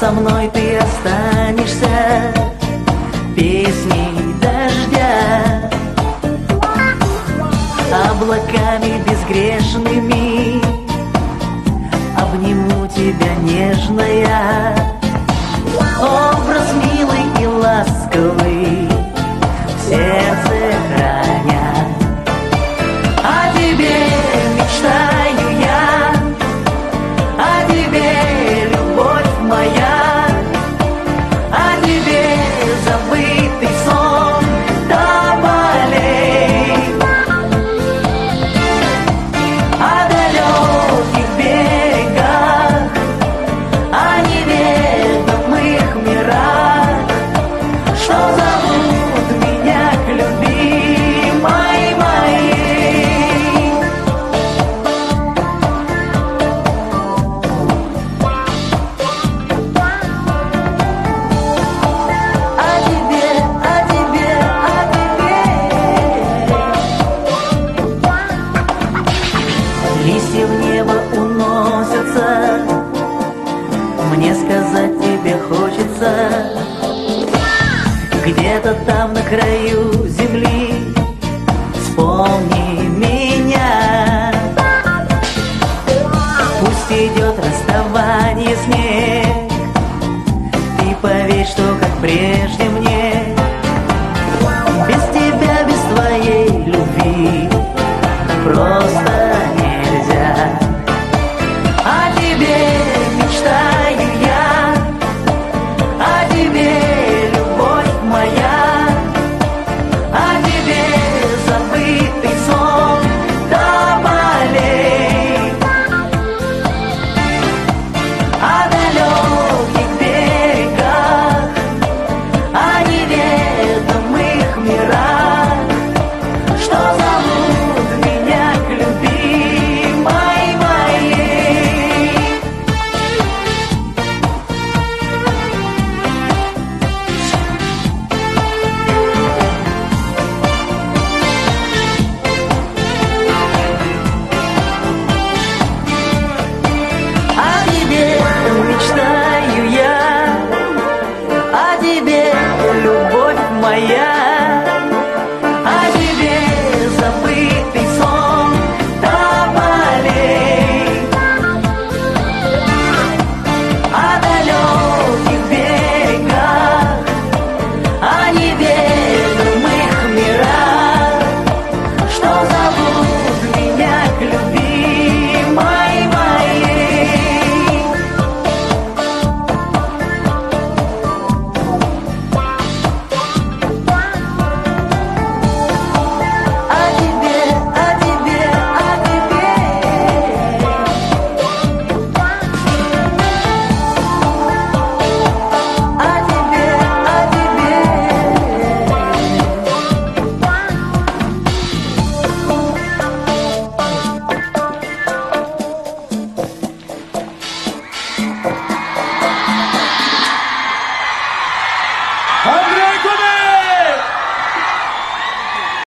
со мной ты останешься песней дождя, облаками безгрешными обниму тебя нежная. Образ милый и ласковый в сердце храня, о тебе мечтаю я, о тебе любовь моя, о тебе забытый сон тополей, о далеких берегах, о неведомых мирах, что зовут меня к любимой моей. О тебе, о тебе, о тебе. Листья в небо уносятся, мне сказать тебе хочется. Где-то там на краю земли вспомни меня. Пусть идет расставание снег, ты поверь, что как прежде мне без тебя, без твоей любви просто нельзя. О тебе мечтаю я, о тебе любовь моя, о тебе забытый сон тополей, о далеких берегах, о неведомых мирах, что зовут меня к любимой моей. О тебе мечтаю я, о тебе любовь моя, о тебе забытый сон тополей, о далеких берегах, о неведомых мирах, что зовут меня к любимой моей. О тебе, о тебе, о тебе. О тебе, о тебе. Андрей Кубин!